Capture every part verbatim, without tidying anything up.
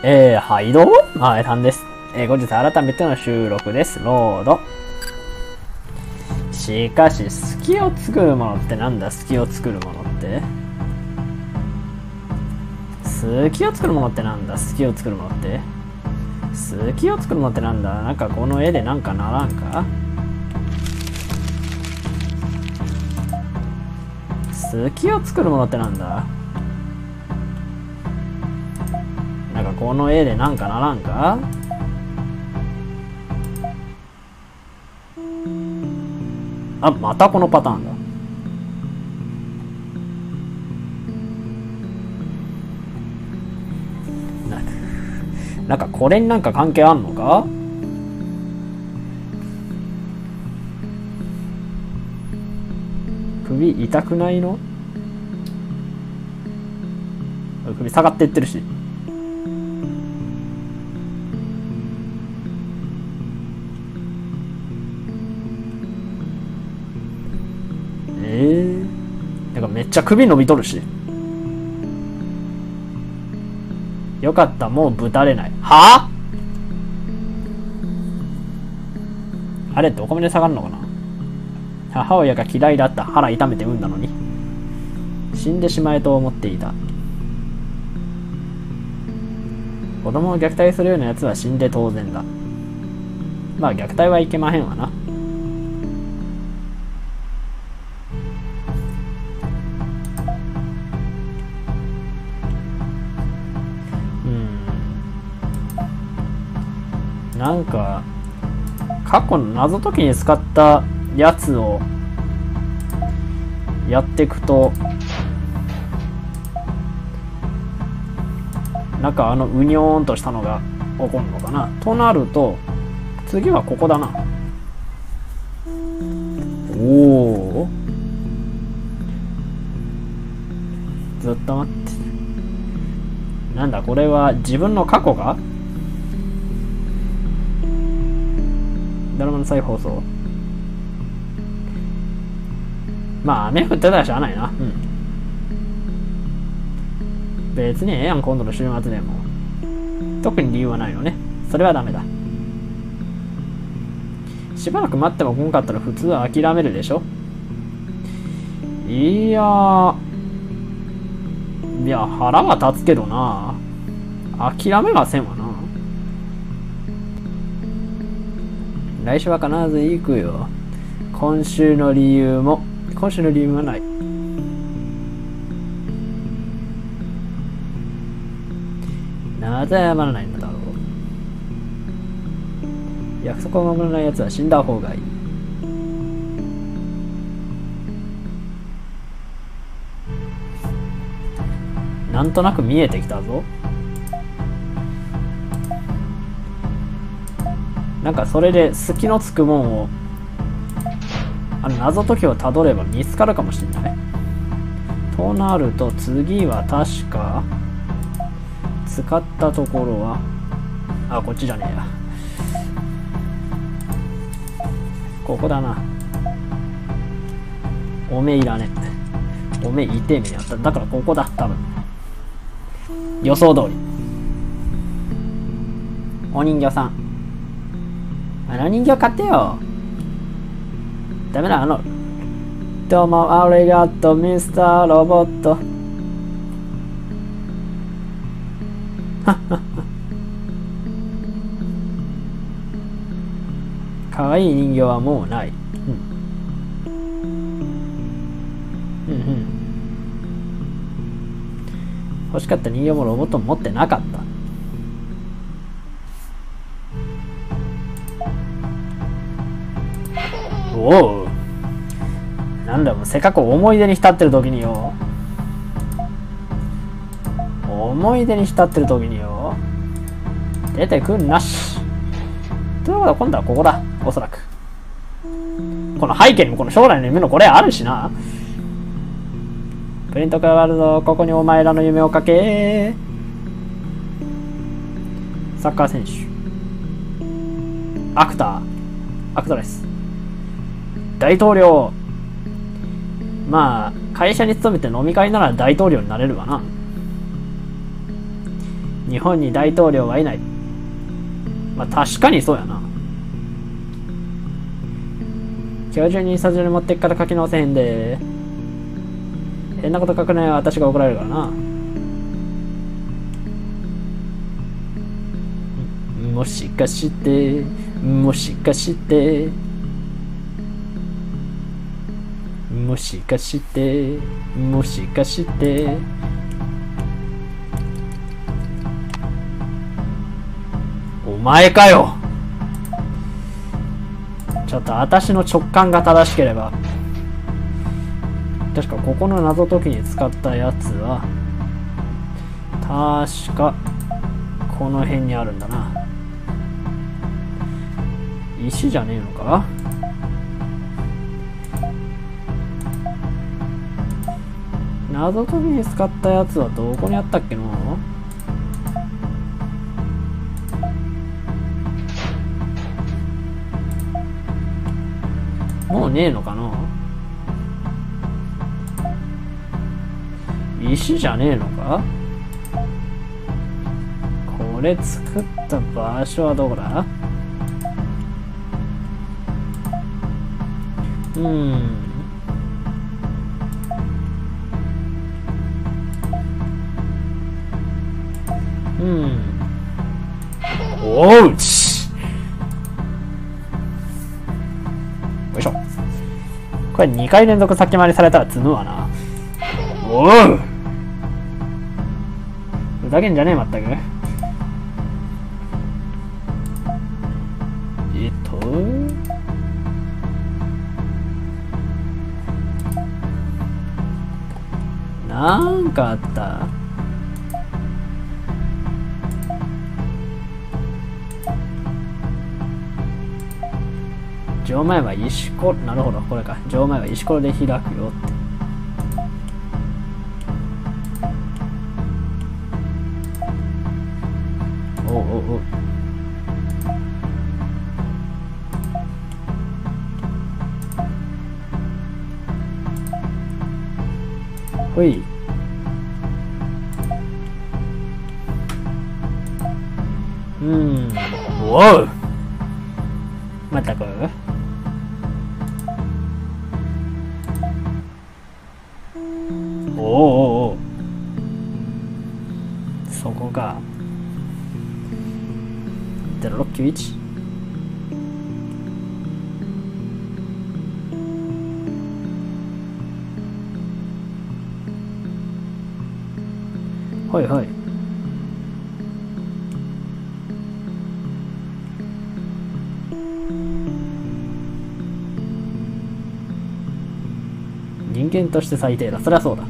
えー、はいどうも、まあ、たんです。えー、後日改めての収録です。ロード。しかし、隙を作るものってなんだ隙を作るものって。隙を作るものってなんだ隙を作るものって。隙を作るものってなんだなんかこの絵でなんかならんか隙を作るものってなんだなんかこの絵でなんかならんかあ、またこのパターンだ。なんか、なんかこれになんか関係あんのか首痛くないの首下がっていってるし。えー、なんかめっちゃ首伸びとるし。よかった、もうぶたれない。はぁあれどこまで下がるのかな。母親が嫌いだった腹痛めて産んだのに死んでしまえと思っていた。子供を虐待するようなやつは死んで当然だ。まあ虐待はいけまへんわな。うんなんか過去の謎解きに使ったやつをやっていくとなんかあのうにょーんとしたのが起こるのかなとなると次はここだな。おおずっと待ってなんだこれは自分の過去がドラマの再放送まあ雨降ってたらしゃあないな。うん別にええやん今度の週末でも特に理由はないのね。それはダメだ。しばらく待っても来んかったら普通は諦めるでしょ。いやーいや腹は立つけどな諦めはせんわな。来週は必ず行くよ。今週の理由も今週の理由はない。なぜ謝らないのだろう。約束を守らない奴は死んだ方がいい。なんとなく見えてきたぞ。なんかそれで隙のつくもんをあの謎解きをたどれば見つかるかもしれない。となると次は確か使ったところはあこっちじゃねえやここだな。おめえいらねえおめえいてえ目にあった。だからここだ多分予想通り。お人形さんあの人形買ってよ。ダメだあのどうもありがとうミスターロボットかわいい人形はもうない。うん、うんうん欲しかった人形もロボットも持ってなかった。おおなんだもうせっかく思い出に浸ってる時によ思い出に浸ってる時によ出てくんなし。ということは今度はここだおそらく。この背景にもこの将来の夢のこれあるしな。プリント変わるぞここにお前らの夢をかけ。サッカー選手アクターアクトレス大統領まあ会社に勤めて飲み会なら大統領になれるわな。 日本に大統領はいない。まあ確かにそうやな。今日中に印刷所に持ってっから書き直せへんで。変なこと書くのは私が怒られるからな。もしかしてもしかしてもしかしてもしかしてお前かよ。ちょっと私の直感が正しければ、確かここの謎解きに使ったやつは確かこの辺にあるんだな。石じゃねえのか。謎解きに使ったやつはどこにあったっけの。もうねえのかな。石じゃねえのか。これ作った場所はどこだ。うん。うん。おうち。よいしょ。これにかい連続先回りされたら積むわな。おう。ふざけんじゃねえまったく。えっと。なんかあった。錠前は石ころ、なるほど、これか。錠前は石ころで開くよって。おうおうおう。ほい。うん。おう。まったく。おおおお。そこか。ゼロろくきゅういち。はいはい。人間として最低だ。そりゃそうだ。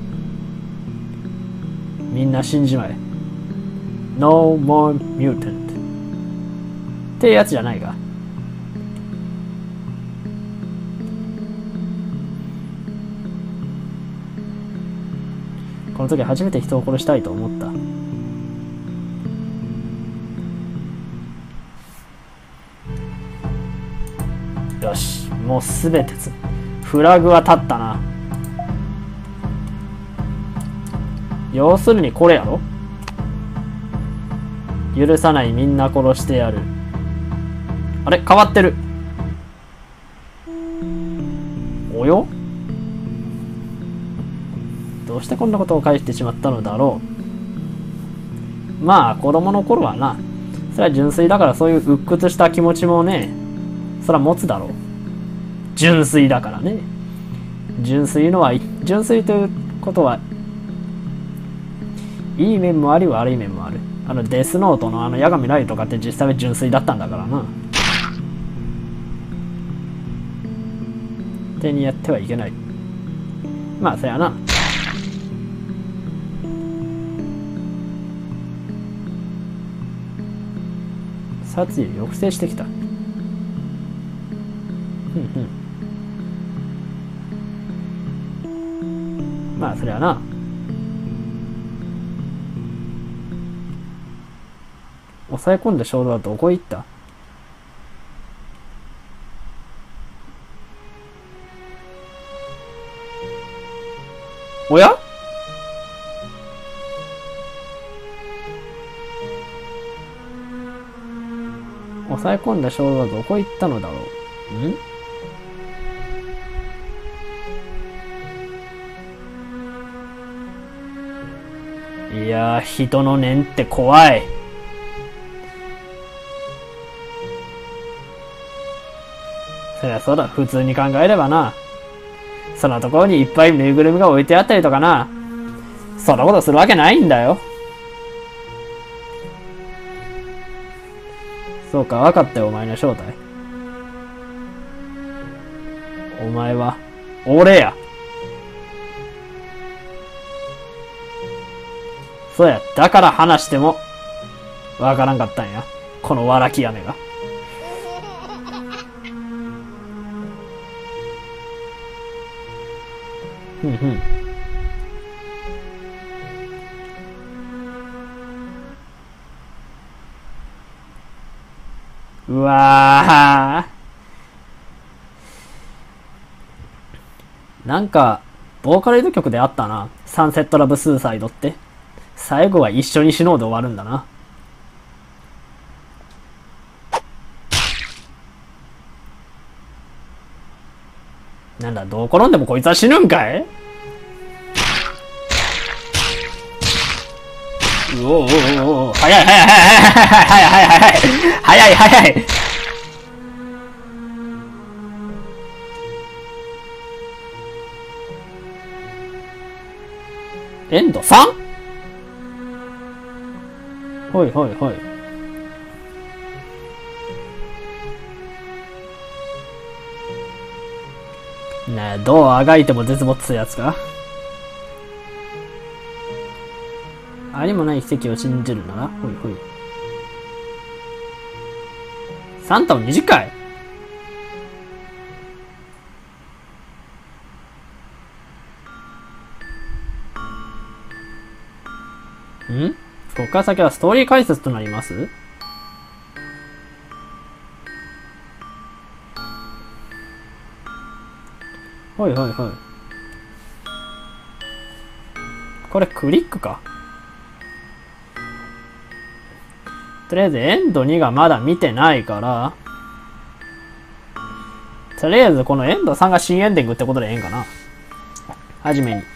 みんな死んじまえ。No more mutant。ってやつじゃないか。この時初めて人を殺したいと思った。よし、もうすべてつフラグは立ったな。要するにこれやろ。許さない、みんな殺してやる。あれ変わってる。およ、どうしてこんなことを返してしまったのだろう。まあ子供の頃はな、それは純粋だから、そういう鬱屈した気持ちもね、それは持つだろう。純粋だからね。純粋のは純粋ということはいい面もあり悪い面もある。あのデスノートのあの八神ライとかって実際は純粋だったんだからな。手にやってはいけない。まあそやな。殺意を抑制してきた。ふんふん。まあそりゃな。抑え込んだ衝動はどこへ行った。おや、 抑え込んだ将軍はどこ行ったのだろうんいやー、人の念って怖い。そりゃそうだ、普通に考えればな。そんなところにいっぱいぬいぐるみが置いてあったりとかな。そんなことするわけないんだよ。そうか、分かったよ、お前の正体。お前は、俺や。そうや、だから話しても、わからんかったんや。このわらき雨が。ふんふん。うわー。なんか、ボーカロイド曲であったな。サンセットラブスーサイドって。最後は一緒に死のうで終わるんだな。なんだ、どう転んでもこいつは死ぬんかい？うおーおお、早い早い早い早い早い早い早い早い。エンド さん？ ほいほいほい。ねえ、どうあがいても絶望するやつか。ありもない奇跡を信じるなら、ほいほい。サンタをにじゅっかい？ん？ここから先はストーリー解説となります？ほいほいほい。これクリックか。とりあえずエンドにがまだ見てないから、とりあえずこのエンドさんが新エンディングってことでええんかな。はじめに。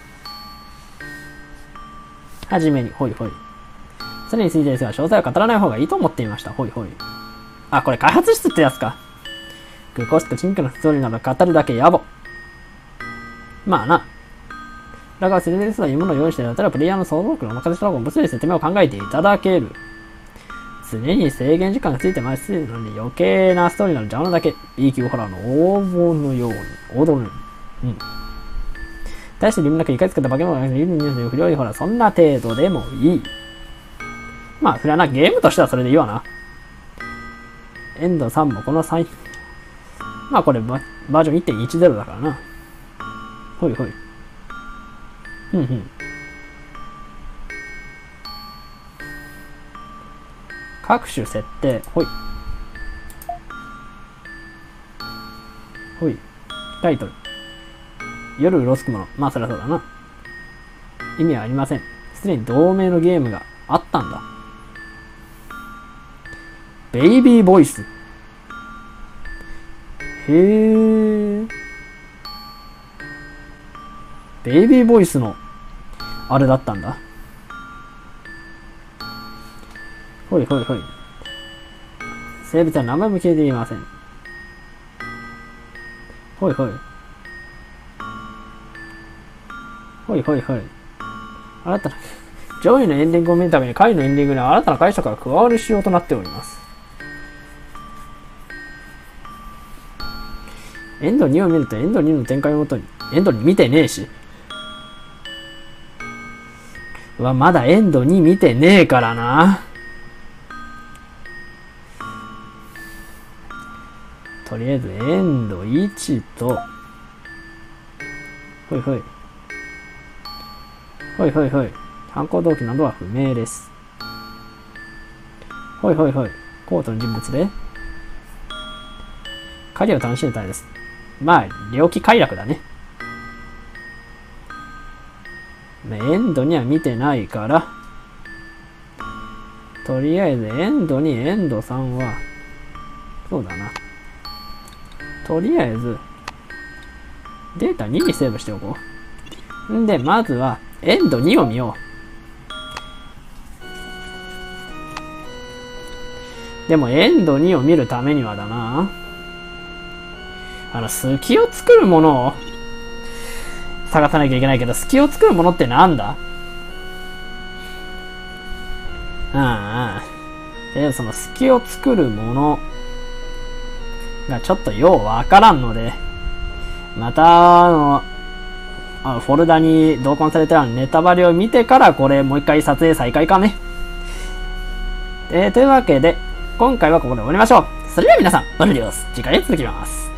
はじめに、ほいほい。それについてですが、詳細は語らない方がいいと思っていました。ほいほい。あ、これ開発室ってやつか。グーコストチンクのストーリーなど語るだけ野暮。まあな。だから、セレデスはいいものを用意してやったら、プレイヤーの想像力の任せた方が物理説明を考えていただける。常に制限時間がついてます。のに余計なストーリーの邪魔なだけ。B 級ホラーの応募のように。王道のように。うん。対して理由なくいかつけた化け物がいるんですよ。不良いホラー、そんな程度でもいい。まあ、それはな、ゲームとしてはそれでいいわな。エンドさんもこのさん、まあこれバージョン いってんいちゼロ だからな。ほいほい。ふんふん。各種設定、ほい。ほい。タイトル。夜うろつくもの。まあそりゃそうだな。意味はありません。すでに同名のゲームがあったんだ。ベイビーボイス。へー。ベイビーボイスの、あれだったんだ。ほいほいほい。生物は名前も消えていません。ほいほい。ほいほいほい。新たな、上位のエンディングを見るために下位のエンディングに新たな解釈が加わる仕様となっております。エンドにを見るとエンドにの展開をもとに、エンドに見てねえし。うわ、まだエンドに見てねえからな。とりあえずエンドいちと、ほいほい。ほいほいほい。犯行動機などは不明です。ほいほいほい。コートの人物で、狩りを楽しんでたいです。まあ、猟奇快楽だね。エンドには見てないから、とりあえずエンドにエンドさんは、 そうだな。とりあえず、データににセーブしておこう。んで、まずは、エンドにを見よう。でも、エンドにを見るためにはだな。あの、隙を作るものを探さなきゃいけないけど、隙を作るものってなんだ？うんうん。で、その隙を作るものがちょっとようわからんので、また、あの、あのフォルダに同梱されてあるネタバレを見てからこれもう一回撮影再開かね。えー、というわけで、今回はここで終わりましょう。それでは皆さん、バルディオス、次回へ続きます。